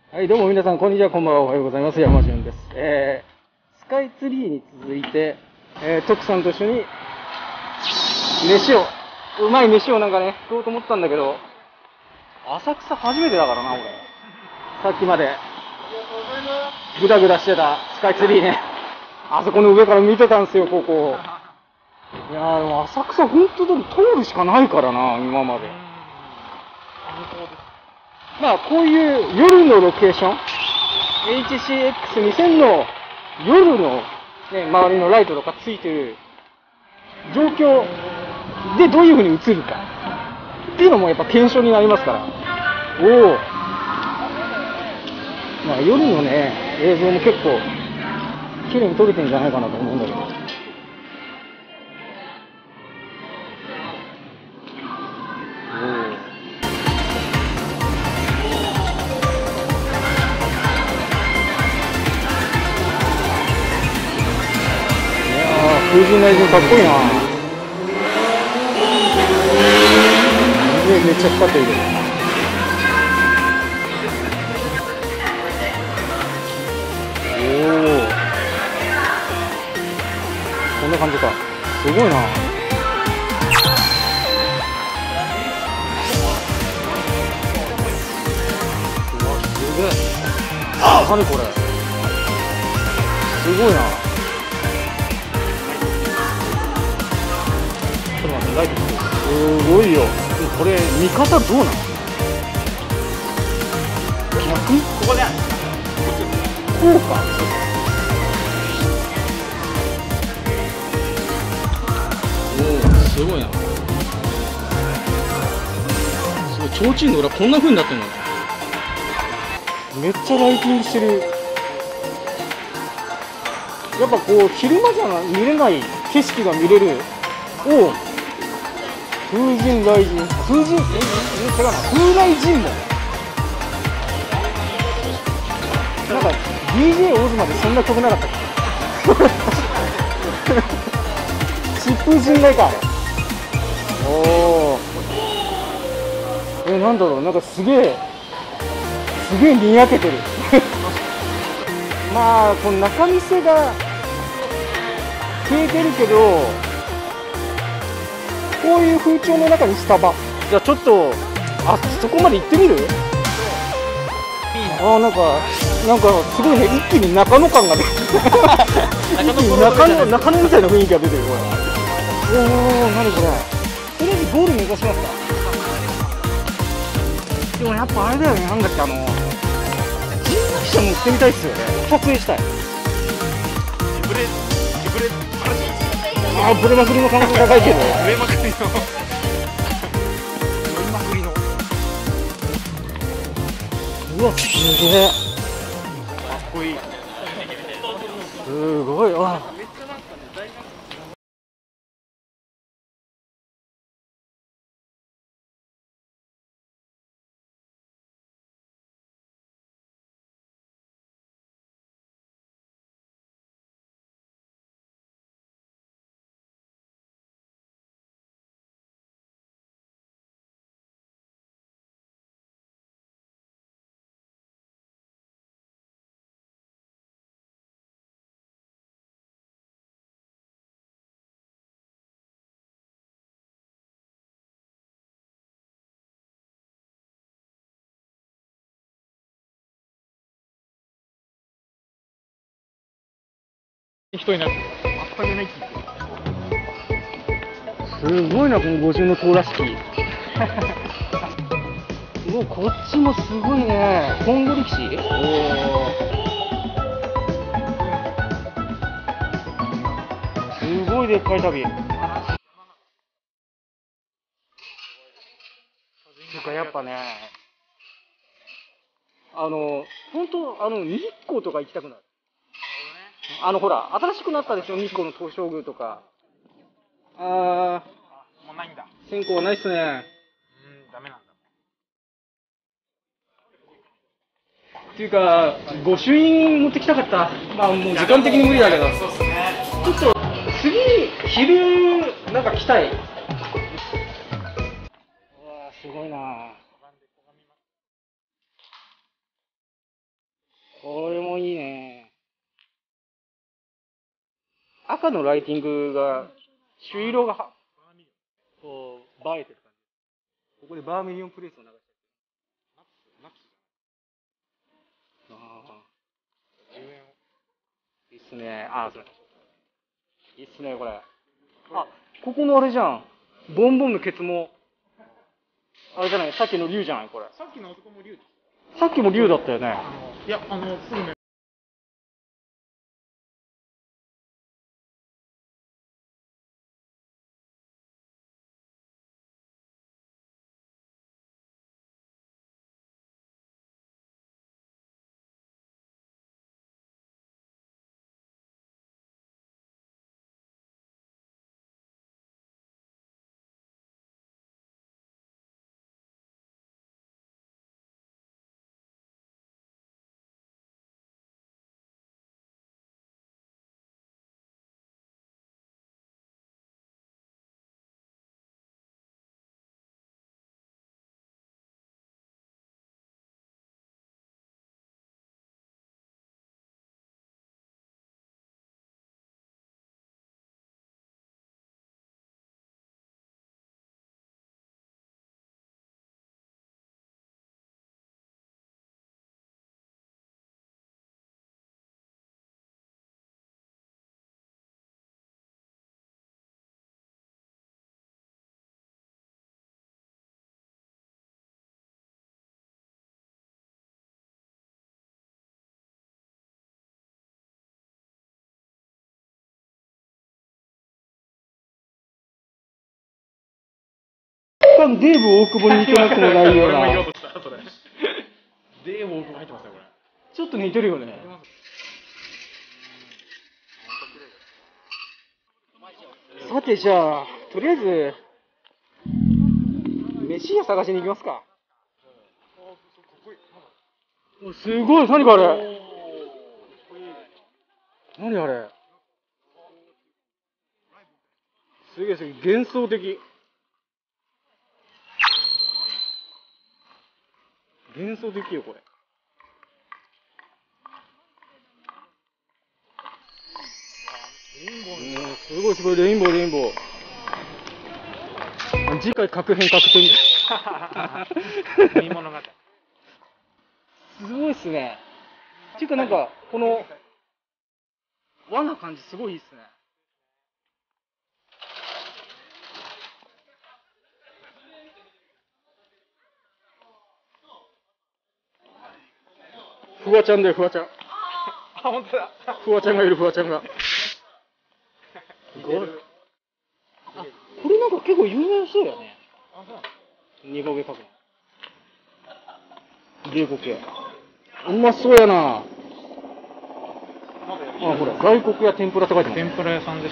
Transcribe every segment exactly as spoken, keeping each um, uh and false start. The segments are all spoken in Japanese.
はい、どうも皆さん、こんにちは、こんばんは、おはようございます。山潤です。えー、スカイツリーに続いて、えー、徳さんと一緒に、飯を、うまい飯をなんかね、食おうと思ったんだけど、浅草初めてだからな、俺。さっきまで、ぐだぐだしてたスカイツリーね。あそこの上から見てたんですよ、ここ。いやー、でも浅草本当に通るしかないからな、今まで。まあ、こういう夜のロケーション、エイチシーエックスにせん の夜の、ね、周りのライトとかついてる状況でどういう風に映るかっていうのもやっぱ検証になりますから。おお。まあ、夜のね、映像も結構綺麗に撮れてんじゃないかなと思うんだけど。風神雷神かっこいいな。めっちゃ光ってるけど。おお。こんな感じか。すごいな。うわ、すげえ。何これ。すごいな。ライトすごいよ。これ見方どうなの？逆？ここでこうか。おお、すごいな。すごい、提灯の裏こんな風になってるの？めっちゃライティングしてる。やっぱこう昼間じゃ見れない景色が見れる。おお。風神雷神、風神、え、違うな、風雷神門。なんか ディージェー オズマでそんな曲なかったっけ？疾風陣雷か、あれ。おお。え、なんだろう、なんかすげえ、すげえにやけてる。まあ、この中見世が消えてるけど、こういう風潮の中にスタバ。じゃあちょっと、あそこまで行ってみる？ああ、なんか、なんかすごいね、一気に中野感が出て一気に中野、中野みたいな雰囲気が出てる、これ。おお、何これ。とりあえずゴール目指しますか。でもやっぱあれだよね、なんだっけ、あの、人力車乗ってみたいっすよね。撮影したい。ああ、ブレまくりの可能性高いけど。ブレまくりの。ブレまくりの。うわ、すげえ。かっこいい。すごい、あ。人になる。全くないって言って。すごいな、この五重の塔らしき。うわ、こっちもすごいね。本郷力士。おお。すごいでっかい旅。なんかやっぱね、あの、本当、あの、日光とか行きたくなる。あの、ほら、新しくなったでしょ、日光の東照宮とか。あー、もうないんだ。線香はないっすね。うん、ダメなんだ。っていうか、御朱印持ってきたかった。まあ、もう時間的に無理だけど。そうっすね。ちょっと、次、昼、なんか来たい。うわー、すごいな。 いいね。赤のライティングが、朱色がは、こう、映えてる感じ。ここでバーミリオンプレイスを流してる。ああ。じゅうえんを。いいっすね。ああ、そう。いいっすね、これ。あ、ここのあれじゃん。ボンボンのケツも、あれじゃない、さっきの竜じゃない、これ。 さっきの男も竜です。 さっきも竜だったよね。 あのいや、あの、すぐね。 デーブ大久保に似てなくもないような。 俺も言おうとした、それ。デーブ大久保入ってますよ、これ。 ちょっと似てるよね。さて、じゃあ、とりあえず、飯屋探しに行きますか。お、すごい、何かあれ。何あれ。すげえすげえ、幻想的。幻想的よ、これ。うん、すごいすごい、レインボー、レインボー。次回、確変確定みたいな。 物語。 すごいっすね。っていうか、なんか、この、和な感じ、すごいいいっすね。フワちゃんだよ、フワちゃん。 あ、本当だ。 フワちゃんがいる、フワちゃんが。あ、これなんか結構有名そうやね。 あ、そう。 二個毛かくの。冷国系。うまそうやな。あ、ほら、外国や天ぷらって書いてます。 天ぷら屋さんです。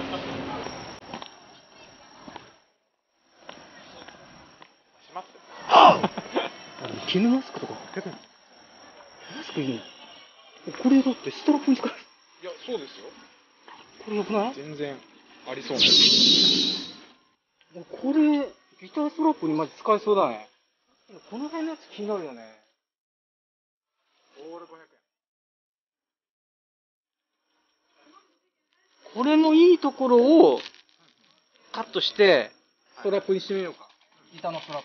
します。 絹マスクとか結構。マスクいいの？これだってストラップに使える。 いや、そうですよ。 これよくない？ 全然ありそうなやつ。 これ、ギターストラップにマジ使えそうだね。この辺のやつ気になるよね。 オールごひゃくこれのいいところをカットしてストラップにしてみようか。ギターのストラッ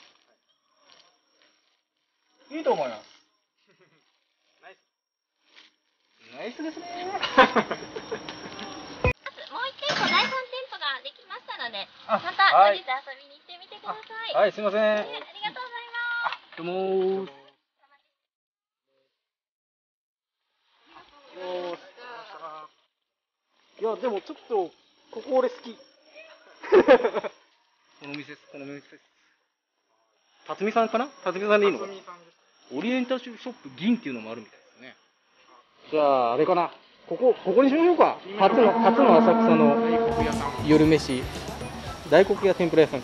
プ。いいと思います。 ナイス。 ナイスですね。 もう一店舗、だいさん店舗ができましたので、また後日遊びに行ってみてください。 はい、すいません。 ありがとうございます。 どうもー。いや、でもちょっと、ここ俺好き。この店です、この店です。辰巳さんかな？辰巳さんでいいのかな？オリエンタルショップ銀っていうのもあるみたいですね。じゃあ、あれかな。ここ、ここにしましょうか。初の、初の浅草の夜飯。大黒屋天ぷら屋さんか。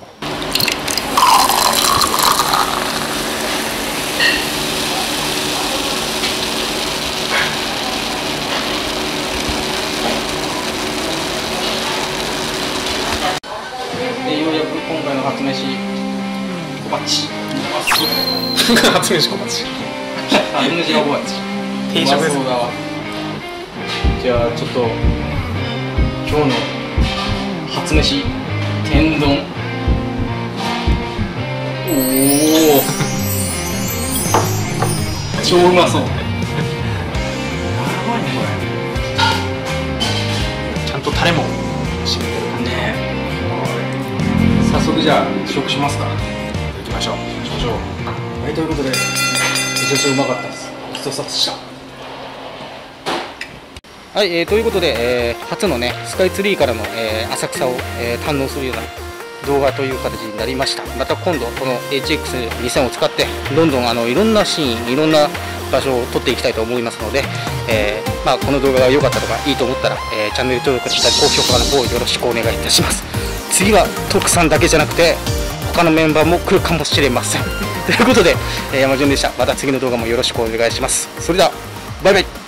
で、ようやく今回の初飯、小鉢。 初飯小鉢。 初飯が小鉢。 定食です。 うまそうだわ。 じゃあちょっと今日の初飯天丼、おお超うまそう。やばいねこれ。ちゃんとタレも染みてる感じね。早速じゃあ試食しますか。行きましょう。しましょう。はい、ということでめちゃくちゃうまかったです。ごちそうさまでした。はい、えー、ということで、えー、初のねスカイツリーからの、えー、浅草を、えー、堪能するような動画という形になりました。また今度この エイチエックスにせん を使ってどんどんあのいろんなシーン、いろんな場所を撮っていきたいと思いますので、えーまあ、この動画が良かったとかいいと思ったら、えー、チャンネル登録したり高評価の方よろしくお願いいたします。次は徳さんだけじゃなくて他のメンバーも来るかもしれませんということで、えー、山潤でした。また次の動画もよろしくお願いします。それではバイバイ。